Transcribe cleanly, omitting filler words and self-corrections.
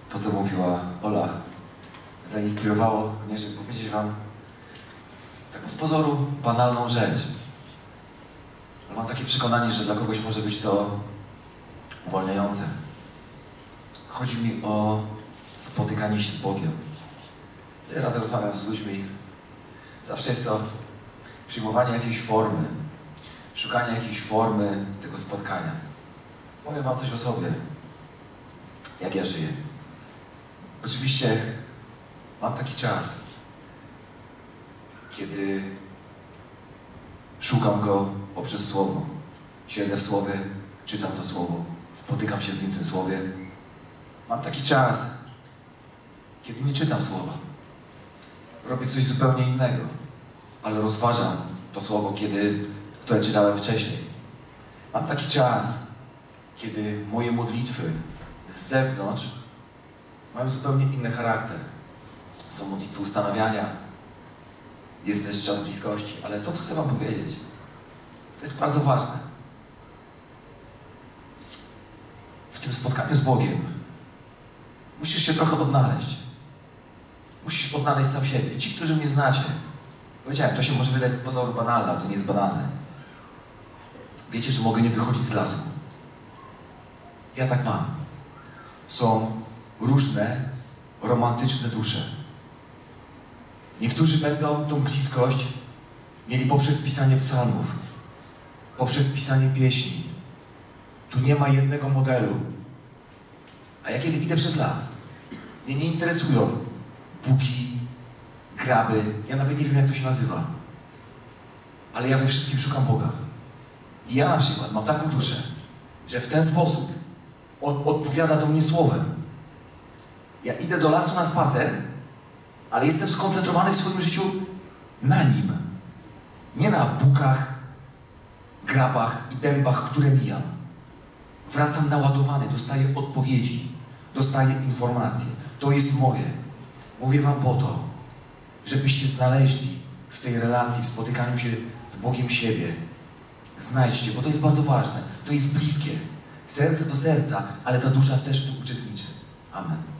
to, co mówiła Ola, zainspirowało mnie, żeby powiedzieć wam taką z pozoru banalną rzecz. Ale mam takie przekonanie, że dla kogoś może być to uwalniające. Chodzi mi o spotykanie się z Bogiem. Wiele razy rozmawiam z ludźmi. Zawsze jest to przyjmowanie jakiejś formy, szukanie jakiejś formy tego spotkania. Powiem wam coś o sobie, jak ja żyję. Oczywiście mam taki czas, kiedy szukam Go poprzez Słowo. Siedzę w Słowie, czytam to Słowo, spotykam się z Nim w tym Słowie. Mam taki czas, kiedy nie czytam Słowa. Robię coś zupełnie innego, ale rozważam to Słowo, które czytałem wcześniej. Mam taki czas, kiedy moje modlitwy z zewnątrz mają zupełnie inny charakter. Są modlitwy ustanawiania, jest też czas bliskości, ale to, co chcę wam powiedzieć, to jest bardzo ważne. W tym spotkaniu z Bogiem musisz się trochę odnaleźć. Musisz odnaleźć sam siebie. Ci, którzy mnie znacie, powiedziałem, to się może wydać z pozoru banalne, ale to nie jest banalne. Wiecie, że mogę nie wychodzić z lasu. Ja tak mam. Są różne romantyczne dusze. Niektórzy będą tą bliskość mieli poprzez pisanie psalmów, poprzez pisanie pieśni. Tu nie ma jednego modelu. A ja kiedy idę przez las, mnie nie interesują buki, kraby, ja nawet nie wiem, jak to się nazywa. Ale ja we wszystkim szukam Boga. I ja na przykład mam taką duszę, że w ten sposób On odpowiada do mnie słowem. Ja idę do lasu na spacer, ale jestem skoncentrowany w swoim życiu na Nim. Nie na bukach, grabach i dębach, które mijam. Wracam naładowany, dostaję odpowiedzi, dostaję informacje. To jest moje. Mówię wam po to, żebyście znaleźli w tej relacji, w spotykaniu się z Bogiem siebie. Znajdźcie, bo to jest bardzo ważne. To jest bliskie. Serce do serca, ale ta dusza też w tym uczestniczy. Amen.